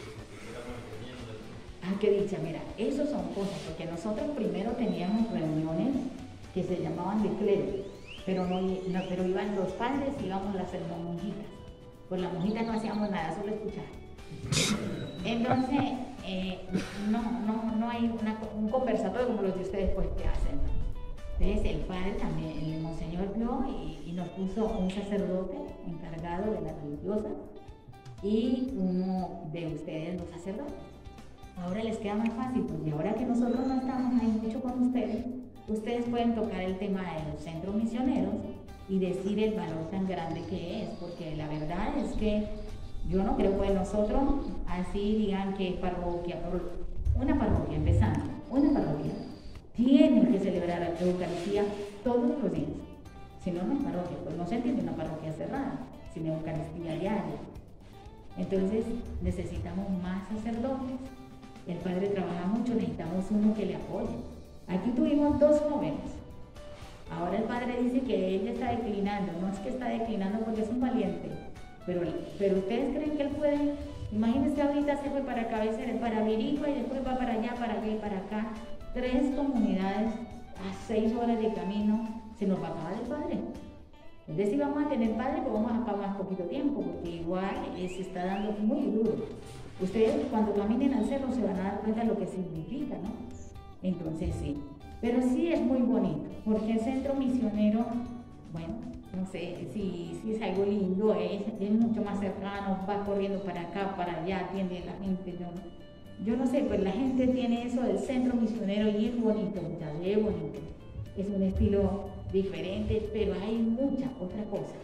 Ah, qué dicha, mira, eso son cosas, porque nosotros primero teníamos reuniones que se llamaban de clero, pero, no, no, pero iban los padres y íbamos las monjitas. Pues las monjitas no hacíamos nada, solo escuchar. Entonces, eh, no, no, no hay una, un conversatorio como los de ustedes pues que hacen. Entonces el padre también, el monseñor vio y, y nos puso un sacerdote encargado de las religiosas y uno de ustedes, los sacerdotes. Ahora les queda más fácil, porque ahora que nosotros no estamos ahí mucho con ustedes, ustedes pueden tocar el tema de los centros misioneros y decir el valor tan grande que es, porque la verdad es que yo no creo que nosotros así digan que parroquia, una parroquia empezando, una parroquia, tiene que celebrar la Eucaristía todos los días. Si no, no es parroquia, pues no se entiende una parroquia cerrada, sino Eucaristía diaria. Entonces necesitamos más sacerdotes. El padre trabaja mucho, necesitamos uno que le apoye. Aquí tuvimos dos jóvenes. Ahora el padre dice que ella está declinando. No es que está declinando porque es un valiente, pero, pero ustedes creen que él puede. Imagínense, ahorita se fue para cabecera, para Virigua y después va para allá, para allá y para acá. Tres comunidades a seis horas de camino. Se nos va a acabar el padre. Entonces, si vamos a tener padre, pues vamos a acabar más poquito tiempo, porque igual eh, se está dando muy duro. Ustedes cuando caminen al cerro se van a dar cuenta de lo que significa, ¿no? Entonces sí, pero sí es muy bonito, porque el centro misionero, bueno, no sé si, si es algo lindo, es, es mucho más cercano, va corriendo para acá, para allá, atiende a la gente, yo, yo no sé, pues la gente tiene eso del centro misionero y es bonito, muchachos, es bonito, es un estilo diferente, pero hay mucha otra cosa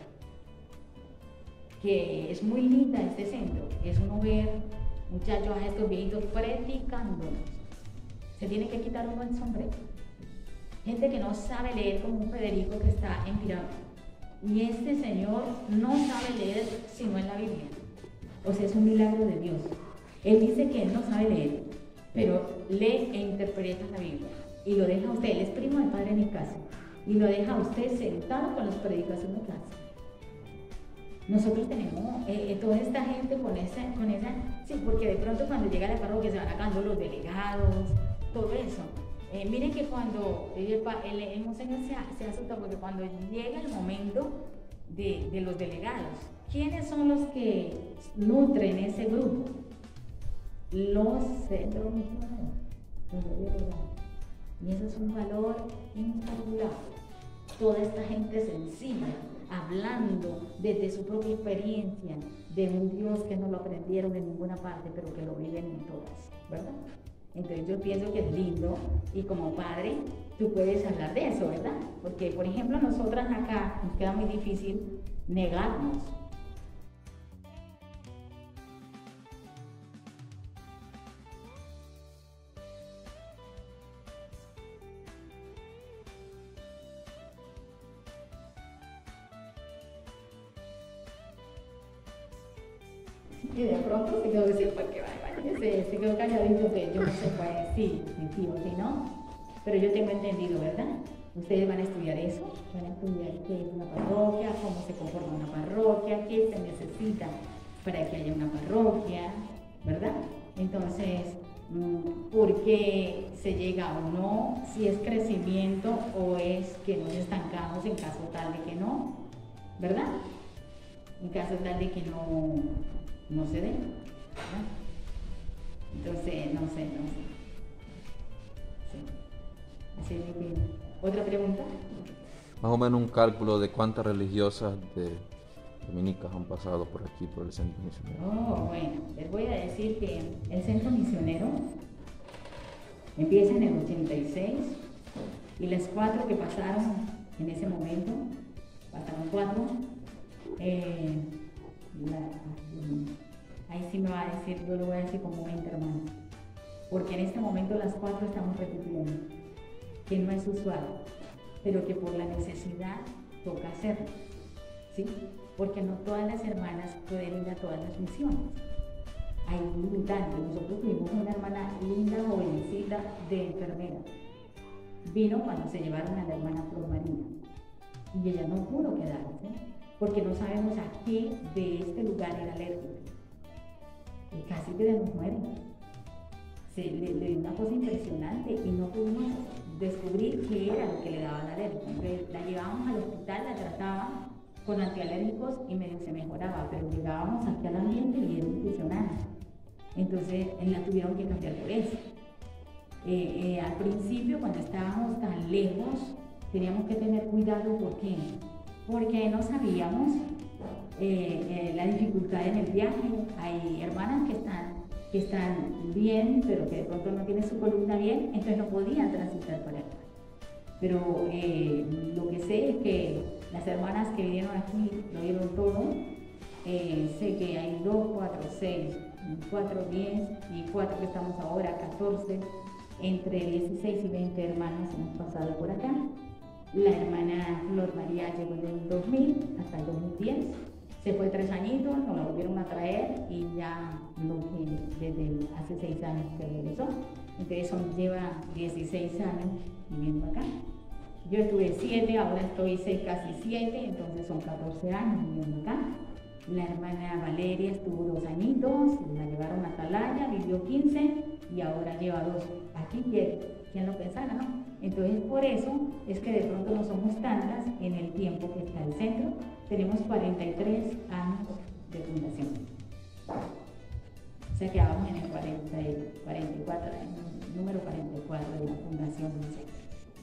que es muy linda este centro, es uno ver muchachos a estos viejitos predicándonos. Se tiene que quitar uno el sombrero. Gente que no sabe leer como un Federico que está en pirámide. Y este señor no sabe leer sino en la Biblia. O sea, es un milagro de Dios. Él dice que él no sabe leer, pero lee e interpreta la Biblia. Y lo deja a usted, él es primo del padre Nicasio, y lo deja a usted sentado con las predicaciones de clase. Nosotros tenemos eh, toda esta gente con esa, con esa, sí, porque de pronto cuando llega a la parroquia se van acabando los delegados, todo eso. Eh, miren que cuando el, el, el monseñor se, se asusta porque cuando llega el momento de, de los delegados, ¿quiénes son los que nutren ese grupo? Los centros misioneros, los delegados. Y eso es un valor incalculable. Toda esta gente sencilla, hablando desde su propia experiencia de un Dios que no lo aprendieron en ninguna parte, pero que lo viven en todas, ¿verdad? Entonces yo pienso que es lindo y como padre tú puedes hablar de eso, ¿verdad? Porque, por ejemplo, nosotras acá nos queda muy difícil negarnos. Y de pronto se quedó decir, porque vaya, se, se quedó calladito, que yo no sé, pues sí, sí, o sí, ¿no? Pero yo tengo entendido, ¿verdad? Ustedes van a estudiar eso, van a estudiar qué es una parroquia, cómo se conforma una parroquia, qué se necesita para que haya una parroquia, ¿verdad? Entonces, ¿por qué se llega o no? Si es crecimiento o es que nos estancamos en caso tal de que no, ¿verdad? En caso tal de que no, no se dé, ¿verdad? Entonces, no sé, no sé. Sí. Así es mi opinión. ¿Otra pregunta? Más o menos un cálculo de cuántas religiosas de dominicas han pasado por aquí, por el centro misionero. Oh, bueno, les voy a decir que el centro misionero Empieza en el ochenta y seis y las cuatro que pasaron en ese momento, pasaron cuatro, eh, la, ahí sí me va a decir, yo lo voy a decir como veinte hermanos, porque en este momento las cuatro estamos repitiendo, que no es usual, pero que por la necesidad toca hacerlo, ¿sí? Porque no todas las hermanas pueden ir a todas las misiones. Hay limitantes. Nosotros tuvimos una hermana linda, jovencita, de enfermera. Vino cuando se llevaron a la hermana Flor Marina y ella no pudo quedarse porque no sabemos a qué de este lugar era alérgica. Y casi que nos muere. Se le, le dio una cosa impresionante y no pudimos descubrir qué era lo que le daba la alergia. Entonces la llevábamos al hospital, la trataban con antialérgicos y medio se mejoraba, pero llegábamos aquí al ambiente y era impresionante. Entonces la tuvieron que cambiar por eso. Eh, eh, al principio, cuando estábamos tan lejos, teníamos que tener cuidado. ¿Por qué? Porque no sabíamos eh, eh, la dificultad en el viaje. Hay hermanas que están, que están bien, pero que de pronto no tienen su columna bien, entonces no podían transitar para acá. Pero eh, lo que sé es que las hermanas que vinieron aquí lo dieron todo. Eh, sé que hay dos, cuatro, seis, cuatro, diez y cuatro que estamos ahora, catorce. Entre dieciséis y veinte hermanas hemos pasado por acá. La hermana Flor María llegó en el dos mil hasta el dos mil diez. Se fue tres añitos, nos la volvieron a traer y ya lo que desde hace seis años que regresó. Entonces son, lleva dieciséis años viviendo acá. Yo estuve siete, ahora estoy seis, casi siete, entonces son catorce años viviendo acá. La hermana Valeria estuvo dos añitos, la llevaron a Atalaya, vivió quince y ahora lleva dos. Aquí, ¿quién lo pensara, no? Entonces, por eso es que de pronto no somos tantas en el tiempo que está el centro. Tenemos cuarenta y tres años de fundación. O sea que vamos en el cuarenta y cuatro, en el número cuarenta y cuatro de la fundación del centro.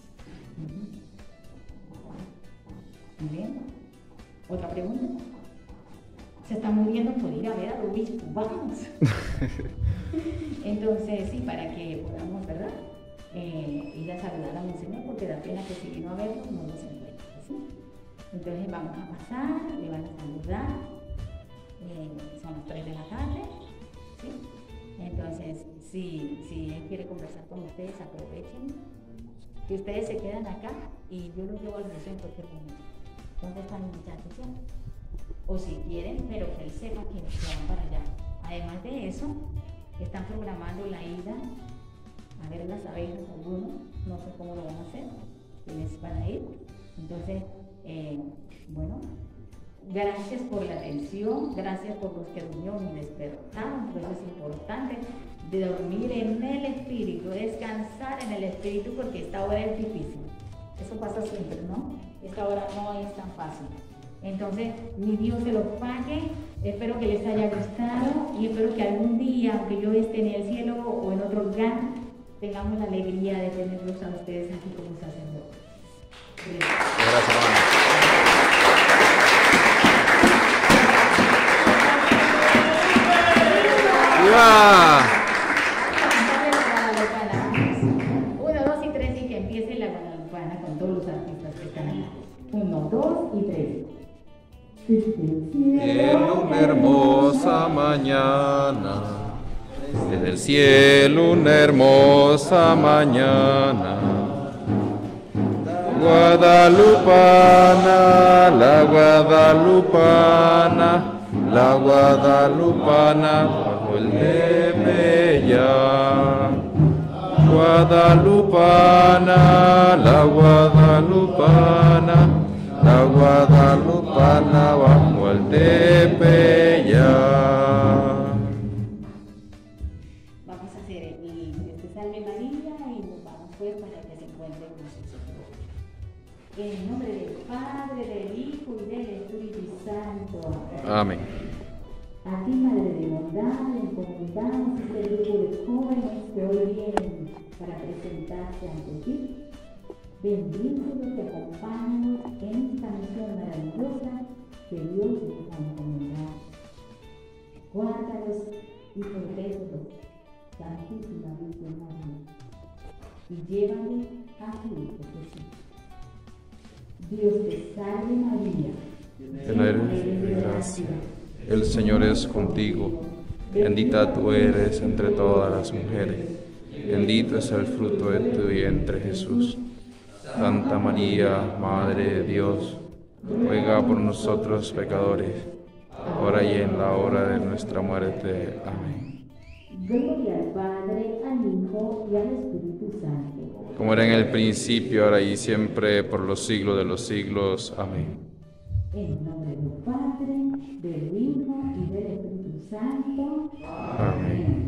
Uh-huh. Muy bien. ¿Otra pregunta? Se está muriendo por ir a ver al obispo, vamos. Entonces, sí, para que podamos, ¿verdad? Eh, ir a saludar a Monseñor, porque da pena que si vino a vernos no nos encuentre, ¿sí? Entonces vamos a pasar, le van a saludar, eh, son las tres de la tarde, ¿sí? Entonces, si, si él quiere conversar con ustedes, aprovechen, que ustedes se quedan acá y yo los llevo al museo en cualquier momento. ¿Dónde están los muchachos? O si quieren, pero que él sepa que van para allá. Además de eso, están programando la ida a ver las abejas algunos, no sé cómo lo van a hacer, quienes van a ir. Entonces, eh, bueno, gracias por la atención, gracias por los que durmieron y despertaron, pues es importante de dormir en el espíritu, descansar en el espíritu, porque esta hora es difícil. Eso pasa siempre, ¿no? Esta hora no es tan fácil. Entonces, mi Dios se los pague. Espero que les haya gustado y espero que algún día, aunque yo esté en el cielo o en otro lugar, tengamos la alegría de tenerlos a ustedes aquí como sacerdotes. Gracias. Gracias, hermano. ¡Viva! Uno, dos y tres y que empiece la guadalupana con todos los artistas que están aquí. Uno, dos y tres. En una hermosa mañana, desde el cielo una hermosa mañana, guadalupana, la guadalupana, la guadalupana, bajo el Tepeyac. Guadalupana, la guadalupana, la guadalupana bajo el Tepeyac. Vamos a hacer el Dios te salve María y nos vamos pues para que se encuentren con nosotros. En el nombre del Padre, del Hijo y del Espíritu Santo. Amén. A ti, Madre de bondad, encomendamos este grupo de jóvenes que hoy vienen para presentarse ante ti. Bendícelos y acompáñanos en esta misión maravillosa que Dios les ha encomendado. Guárdalos y protégelos, Santísima Virgen María. y llévale a tu Hijo Jesús. Dios te salve María, Llena eres de gracia, el Señor es contigo, bendita tú eres entre todas las mujeres, bendito es el fruto de tu vientre Jesús. Santa María, Madre de Dios, ruega por nosotros pecadores, ahora y en la hora de nuestra muerte. Amén. Gloria al Padre, al Hijo y al Espíritu Santo. Como era en el principio, ahora y siempre, por los siglos de los siglos. Amén. En el nombre del Padre, del Hijo y del Espíritu Santo. Amén.